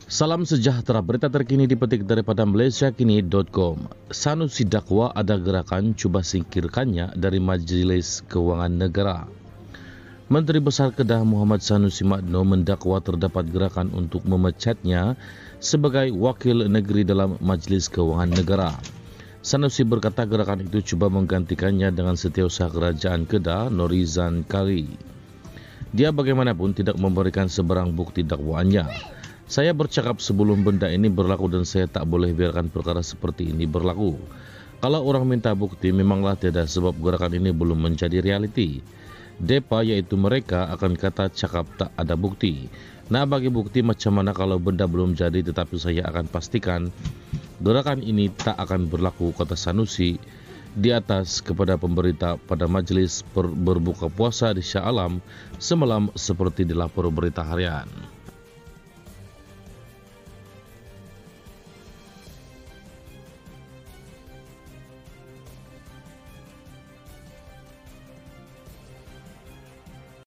Salam sejahtera, berita terkini dipetik daripada malaysiakini.com. Sanusi dakwa ada gerakan cuba singkirkannya dari Majlis Keuangan Negara. Menteri Besar Kedah Muhammad Sanusi Madno mendakwa terdapat gerakan untuk memecatnya sebagai wakil negeri dalam Majlis Keuangan Negara. Sanusi berkata gerakan itu cuba menggantikannya dengan Setiausaha Kerajaan Kedah Norizan Kari. Dia bagaimanapun tidak memberikan sebarang bukti dakwaannya. Saya bercakap sebelum benda ini berlaku dan saya tak boleh biarkan perkara seperti ini berlaku. Kalau orang minta bukti, memanglah tiada sebab gerakan ini belum menjadi realiti. Depa iaitu mereka akan kata cakap tak ada bukti. Nah, bagi bukti macam mana kalau benda belum jadi, tetapi saya akan pastikan gerakan ini tak akan berlaku, kata Sanusi di atas kepada pemberita pada majlis berbuka puasa di Shah Alam semalam seperti dilapor berita harian.